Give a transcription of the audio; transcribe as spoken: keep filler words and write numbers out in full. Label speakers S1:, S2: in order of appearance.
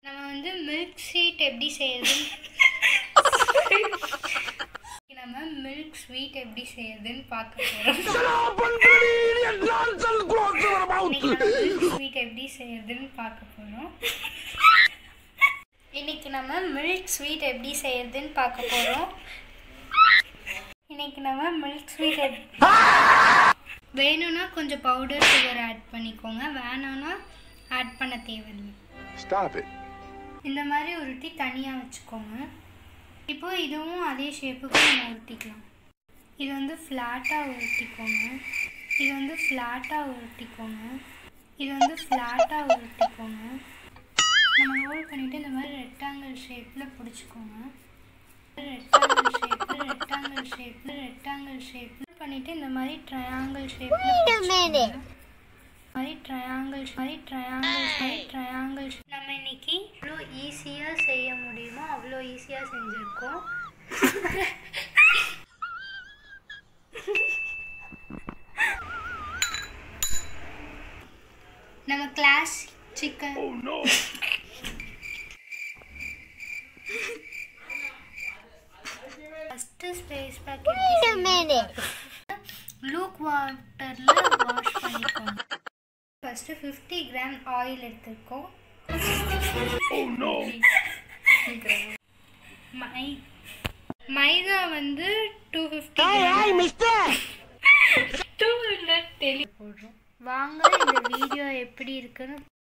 S1: நம்ம வந்து milk sweet எப்படி செய்யறதுன்னு நம்ம மில்க் ஸ்வீட் எப்படி செய்யறதுன்னு பார்க்க போறோம். மில்க் ஸ்வீட் எப்படி செய்யறதுன்னு பார்க்க போறோம். இன்னைக்கு நம்ம மில்க் ஸ்வீட் எப்படி செய்யறதுன்னு பார்க்க போறோம். இன்னைக்கு நம்ம மில்க் ஸ்வீட் வேணும்னா கொஞ்சம் பவுடர் சுகர் ஆட் பண்ணிக்கோங்க, வேணும்னா ஆட் பண்ண தேவையில்லை.
S2: Stop it.
S1: இந்த மாதிரி உருட்டி தனியாக வச்சுக்கோங்க. இப்போ இதுவும் அதே ஷேப்புக்கு நம்ம உருட்டிக்கலாம். இது வந்து ஃப்ளாட்டாக உருட்டிக்கோங்க, இது வந்து ஃப்ளாட்டாக உருட்டிக்கோங்க, இது வந்து ஃப்ளாட்டாக உருட்டிக்கோங்க. நம்ம ரோல் பண்ணிவிட்டு இந்த மாதிரி ரெக்டாங்கிள் ஷேப்பில் பிடிச்சிக்கோங்க. ரெக்டாங்கிள் ஷேப்பில் ரெக்டாங்கிள் ஷேப்பில் ரெக்டாங்கிள் ஷேப்பில் பண்ணிவிட்டு இந்த மாதிரி ட்ரையாங்கிள் ஷேப்பில் மாதிரி ட்ரையாங்கிள் மாதிரி ட்ரையாங்கிள் மாதிரி ட்ரையாங்கிள். நம்ம இன்னைக்கு இவ்வளோ ஈஸியாக செய்ய முடியுமோ அவ்வளோ ஈஸியாக செஞ்சுருக்கோம். நம்ம glass chicken first space packet luke வாட்டரில் வாஷ் பண்ணிக்கோங்க. ஃபஸ்ட்டு ஃபிஃப்டி கிராம் ஆயில் எடுத்துருக்கோம். மை மைதா வந்து டூ ஃபிஃப்டி டூ ஹண்ட்ரட் தெளி போடுறோம். வாங்க இந்த வீடியோ எப்படி இருக்குன்னு